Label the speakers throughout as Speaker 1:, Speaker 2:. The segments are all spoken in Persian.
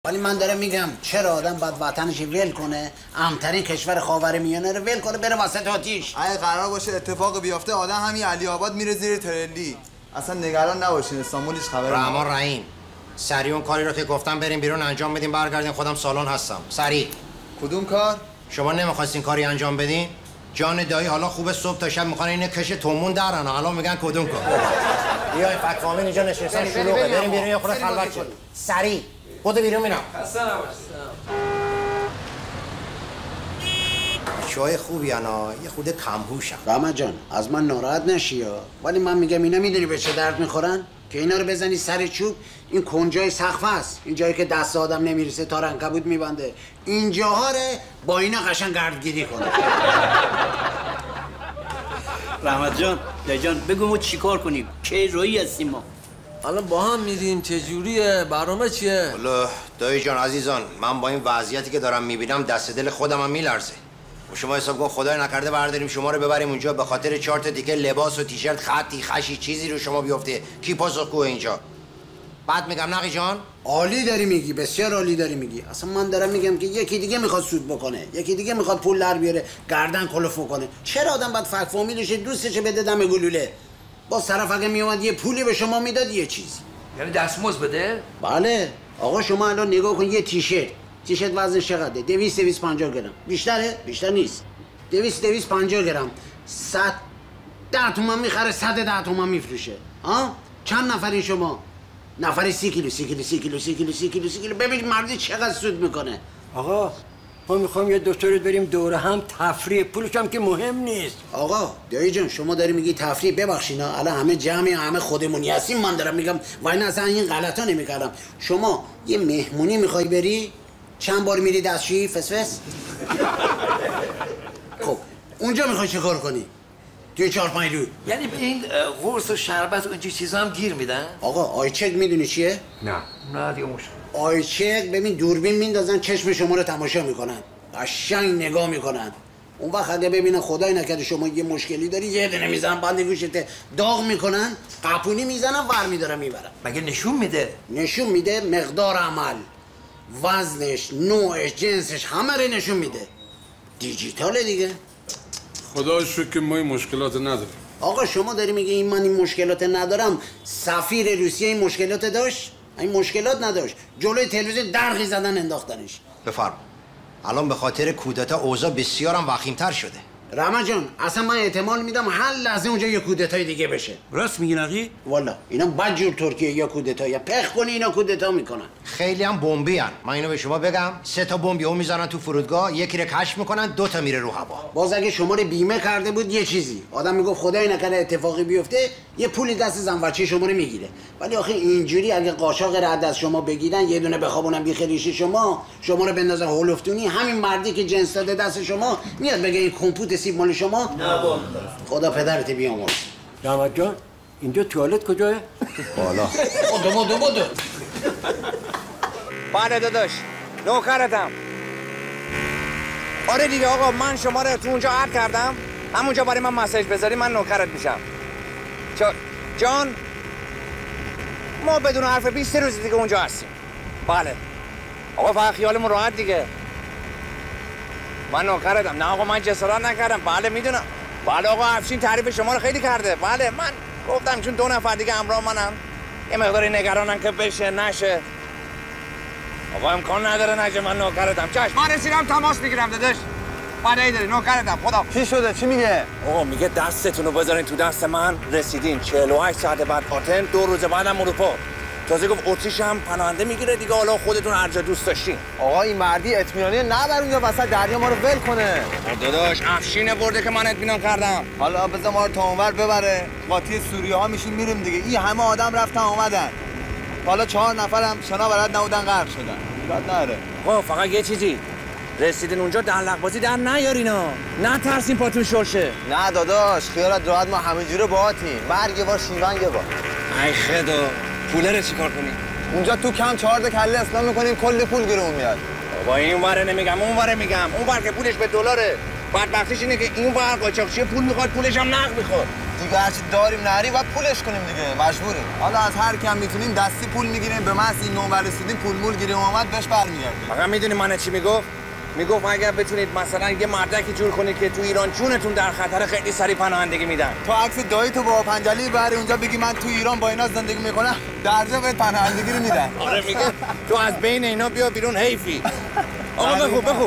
Speaker 1: ولی من دارم میگم چرا آدم باید وطنش ول کنه، امن‌ترین کشور خاورمیانه رو ول کنه بره وسط آتیش؟
Speaker 2: اگه قرار باشه اتفاق بیفته آدم همین علی آباد میره زیر ترلی. اصلا نگران نباشین، استانبول هیچ خبری نیست.
Speaker 3: رحمان رحیم سریع اون کاری رو که گفتم بریم بیرون انجام بدیم برگردیم، خودم سالن هستم. سریع.
Speaker 2: کدوم کار؟
Speaker 3: شما نمیخواستین کاری انجام بدین؟ جان دایی حالا خوبه صبح تا شب میخوان اینه کش تومون درن، حالا میگن کدوم کار. بیاین فکرامین اینجا نشستن شلوغه، بریم بیرون یه خورده خلوت کنیم. سریع. خود بیرون میرم.
Speaker 4: خسته نباشید.
Speaker 3: بچه‌های خوبی انا، یه خود کمهوشن.
Speaker 1: رحمت جان از من ناراحت نشی ها، ولی من میگم اینا میدونی به چه درد میخورن؟ که اینا رو بزنی سر چوب، این کنجای سقف است، این جایی که دست آدم نمیرسه تا عنکبوت میبنده، اینجاها رو با اینا قشنگ گردگیری کنه.
Speaker 5: رحمت جان، جان بگو ما چیکار کنیم؟ کی رویی هستیم ما؟
Speaker 4: الان با هم میریم، چجوریه؟ برنامه چیه؟
Speaker 3: والا دایی جان عزیزان، من با این وضعیتی که دارم میبینم دست دل خودم هم میلرزه. و شما حساب کن خدای نکرده برداریم شما رو ببریم اونجا به خاطر 4 تا دیگه لباس و تیشرت خطی خشی چیزی رو شما بیفته، کی پاسخگوه اینجا؟ بعد میگم نقی جان
Speaker 1: عالی داری میگی، بسیار عالی داری میگی. اصلا من دارم میگم که یکی دیگه میخواد سود بکنه، یکی دیگه میخواد پول در بیاره، گردن کلفت کنه. چرا آدم باید فک فامیلش دوستش بده دم گلوله؟ باز طرف اگه میومد یه پولی به شما میداد یه چیز.
Speaker 4: یعنی دستمزد بده؟
Speaker 1: بله. آقا شما الان نگاه کن، یه تیشرت وزنش چقدره؟ 250 گرم. بیشتره؟ بیشتر نیست. 250 گرم. 110 تومن میخره، 110 تومن میفروشه. ها؟ چند نفرین شما؟ نفری 30 کیلو. ببین مردی چقدر سود میکنه.
Speaker 5: آقا ما میخوایم یه دکتر بریم دوره هم تفریح، پولش هم که مهم نیست.
Speaker 1: آقا دایی جان شما داری میگی تفریح، ببخشینا الان همه جمعی، همه خودمونی هستیم. من دارم میگم وای نه اصلا این غلطا نمیکردم. شما یه مهمونی میخوای بری، چند بار میری دستشویی فسفس؟ خب اونجا میخوای چه کار کنی؟ توی 4-5 روز.
Speaker 4: یعنی به این قرص و شربت و اینجور چیزا هم گیر میدن؟
Speaker 1: آقا آیچک میدونی چیه؟
Speaker 4: نه دیگه مشکل.
Speaker 1: آیچک ببین دوربین میندازن چشم شما رو تماشا میکنن، قشنگ نگاه میکنن. اون وقت اگه ببینن خدای نکرده شما یه مشکلی داری، یه دونه میزنن بند گوشت داغ میکنن، قپونی میزنن ور میدارن میبرن.
Speaker 4: مگه نشون میده؟
Speaker 1: نشون میده، مقدار عمل، وزنش، نوعش، جنسش همه رو نشون میده. دیجیتاله دیگه.
Speaker 6: خدا شکر که ما این مشکلات نداریم.
Speaker 1: آقا شما داری میگه این من این مشکلات ندارم، سفیر روسیه این مشکلات داشت؟ این مشکلات نداشت، جلوی تلویزیون درغی زدن انداختنش.
Speaker 3: بفرم. الان به خاطر کودتا اوضاع بسیارم وخیم‌تر شده.
Speaker 1: رحمت جان اصلا من احتمال میدم هر لحظه اونجا یه کودتای دیگه بشه.
Speaker 5: راست میگی نقی؟
Speaker 1: والا اینا بدجور ترکیه یا کودتا یا پخ کنی اینا کودتا میکنن.
Speaker 3: خیلی هم بمبی ان. من اینو به شما بگم 3 تا بمب یهو میذارن تو فرودگاه، یکی رو کشف میکنن، 2 تا میره رو هوا.
Speaker 1: باز اگه شما رو بیمه کرده بود یه چیزی، آدم میگفت خدای نکنه اتفاقی بیفته، یه پولی دست زن بچه شما رو میگیره. ولی آخه اینجوری اگه قاچاق رد از شما بگیرن، یه دونه بخوابونن بیخریشی شما رو بندازن هولفتونی، همین مردی که جنس داده دست شما میاد بگه این کمپوت سیب مال شما. خدا پدرت بیامرز.
Speaker 5: رحمت جان اینجا توالت کجاه؟
Speaker 3: بالا.
Speaker 1: بدو.
Speaker 7: بله داداش، نوکرتم. آره دیگه آقا، من شما رو تو اونجا عرض کردم، همونجا برای من مسیج بذاری من نوکرت میشم. جان ما بدون حرف 20 روز دیگه اونجا هستیم. بله آقا، فقط خیالمون راحت دیگه. من نوکرتم. نه آقا من جسارت نکردم. بله میدونم. بله آقا افشین تعریف شما رو خیلی کرده. بله من گفتم چون 2 نفر دیگه همراه منم، یه مقداری نگرانم که بشه نشه. آقا امکان نداره نشه. من نوکرتم. چشم من رسیدم تماس میگیرم داداش. بله داری نوکرتم. خدا.
Speaker 2: چی شده؟ چی میگه؟
Speaker 7: آقا میگه دستتون رو بذارین تو دست من، رسیدین 48 ساعت بعد آتن، 2 روز بعدم اروپا. تازه گفت اتریش هم پناهنده میگیره دیگه، حالا خودتون هر جا دوست داشتین.
Speaker 2: آقا این مردی اطمینانی نبر اونجا وسط دریا ما رو ول کنه.
Speaker 7: داداش افشین برده که من اطمینان کردم.
Speaker 2: حالا بذار ما رو تا اونور ببره، قاطی سوریه ها میشیم میریم دیگه. این همه آدم رفتن اومدن، حالا 4 نفرم شنا بلد نبودن غرق شدن. ایراد نداره.
Speaker 7: آقا فقط یه چیزی، رسیدین اونجا دلق بازی در نیارینا، نه ترسین پاتون شرشه.
Speaker 2: نه داداش خیالت راحت، ما همینجوری باهاتیم. مرگ یه بار شیون یه بار.
Speaker 7: ای خدا، پوله رو چیکار کنیم؟
Speaker 2: اونجا تو کم 4 تا کله اسلام میکنیم، کلی پول گیرمون میاد.
Speaker 7: بابا این وره نمیگم اون وره میگم. اون ور که پولش به دلاره، بدبختیش اینه که این ور قاچاقچی پول میخواد، پولش هم نقد میخواد.
Speaker 2: دیگه هرچی داریم نریم باید پولش کنیم دیگه، مجبوریم. حالا از هر کم میتونیم دستی پول میگیریم، به محض این نمره رسیدیم پول گیریم اومد بهش برمیگردیم.
Speaker 7: آقا میدونی من چی میگفت؟ میگفت اگر بتونید مثلا یه مردکی جور کنید که تو ایران جونتون در خطر خیلی سریع پناهندگی میدن.
Speaker 2: تو عکس دایی تو با پنجلی بری اونجا بگی من تو ایران با اینا زندگی میکنم، درجا بهت پناهندگی رو میدن.
Speaker 7: آره میگه تو از بین اینا بیا بیرون حیفی. آقا بخو.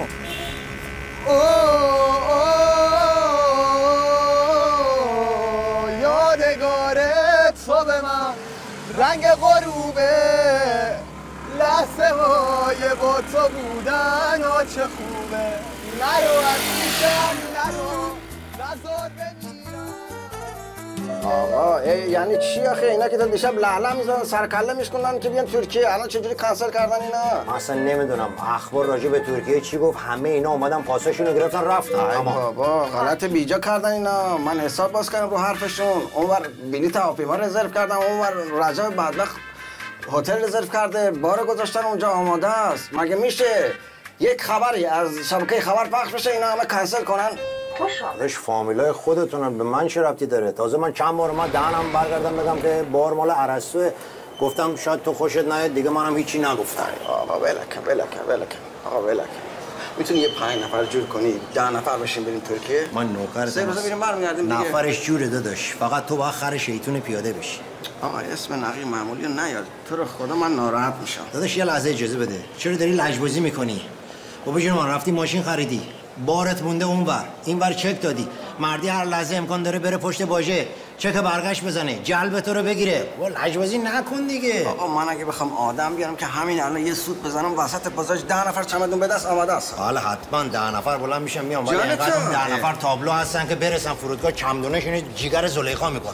Speaker 2: یادگار تو به من رنگ غروبه، لحظه های با تو بودن ها چه خوبه، نرو از پیشم نرو نزار بمیرم.
Speaker 8: آقا یعنی چی آخه؟ اینا که تا دیشب لعله میزنن سرکله میشکنن که بیان ترکیه، الان چجوری کنسل کردن اینا؟
Speaker 3: اصلا نمیدونم اخبار راجع به ترکیه چی گفت، همه اینا اومدن پاساشونو گرفتن رفتن.
Speaker 8: ای بابا غلط بیجا کردن اینا، من حساب باز کردم رو حرفشون. اونور بلیط هواپیما رزرو کردم، اونور رجب بدبخت هتل رزرو کرده، بار گذاشتن اونجا آماده است. مگه میشه یک خبری از شبکه خبر پخش بشه اینا همه کنسل کنن؟
Speaker 3: خوشحالش فامیلای خودتونن، به من چه ربطی داره؟ تازه من چند بار دهنم برگردم بگم که بار مال ارسطوئه، گفتم شاید تو خوشت نیاد دیگه، منم هیچی نگفتم.
Speaker 8: آقا ولکن آقا ولکن. میتونی یه 5 نفر جور کنی 10 نفر بشین بریم ترکیه؟
Speaker 3: من نوکرتم.
Speaker 8: 3 روز بریم برمیگردیم دیگه.
Speaker 3: نفرش جوره داداش، فقط تو با خر شیطون پیاده بشی.
Speaker 8: آقا اسم نقی معمولی رو نیار، تو رو خدا من ناراحت میشم.
Speaker 3: داداش یه لحظه اجازه بده، چرا داری لجبازی میکنی؟ بابا جون من رفتی ماشین خریدی، بارت مونده اونور، اینور چک دادی، مردی هر لحظه امکان داره بره پشت باژه چک برگشت بزنه، جلب تو رو بگیره. بابا لجبازی نکن دیگه.
Speaker 8: آقا من اگه بخوام آدم بیارم که همین الان یه سوت بزنم وسط بازار 10 نفر چمدون به دست آماده است.
Speaker 3: حالا حتما 10 نفر بلند میشن میام، ولی اینقدر 10 نفر تابلو هستن که برسن فرودگاه چمدونشون جیگر زلیخا میکنن.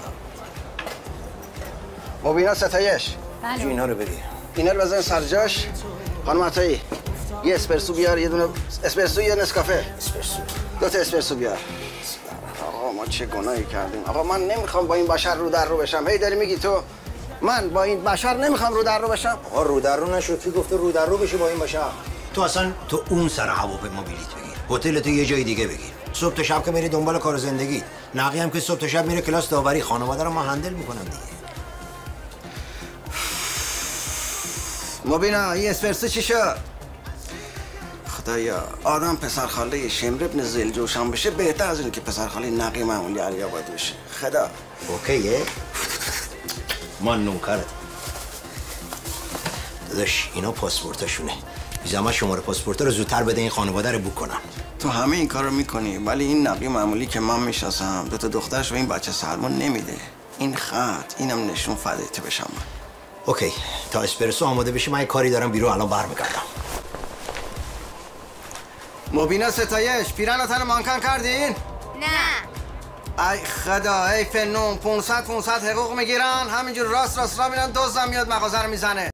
Speaker 8: مبینا ستایش
Speaker 3: بله. اینا رو بگیر.
Speaker 8: اینا رو بزن سر جاش. خانم عطایی یه اسپرسو بیار، یه دونه اسپرسو یه نسکافه.
Speaker 3: اسپرسو.
Speaker 8: 2 تا اسپرسو بیار. آقا ما چه گناهی کردیم؟ آقا من نمیخوام با این بشر رو در رو بشم. هی داری میگی تو من با این بشر نمیخوام رو در رو بشم.
Speaker 3: آقا رو در رو نشو، کی گفته رو در رو بشی با این بشر؟ تو اصلا تو اون سر هواپیما بلیط بگیر، هتل تو یه جای دیگه بگیر، صبح تا شب که میری دنبال کار زندگی، نقی هم که صبح تا شب میره کلاس داوری، خانواده رو ما هندل میکنم دیگه.
Speaker 8: مبینا این اسپرسو چی شد؟ خدایا آدم پسرخاله شمر ابن زلجوشان بشه بهتر از اینه که پسرخاله نقی معمولی علی‌آباد بشه. خدا
Speaker 3: اوکیه؟ من نوکرت داداش، اینا پاسپورتاشونه، بیزامه شماره پاسپورت رو زودتر بده این خانواده رو بوک کنم.
Speaker 8: تو همه این کار رو میکنی ولی این نقی معمولی که من میشناسم 2 تا دخترش و این بچه سلمان نمیده. این خط اینم نشون فدایت بشم.
Speaker 3: اوکی تا اسپرسو آماده بشه من یه کاری دارم بیرون الان برمیگردم.
Speaker 8: مبینا ستایش پیرنتن مانکن کردین؟
Speaker 9: نه.
Speaker 8: ای خدا ای فنون 500 حقوق میگیرن همینجور راست را میرن دزدم میاد مغازه رو میزنه.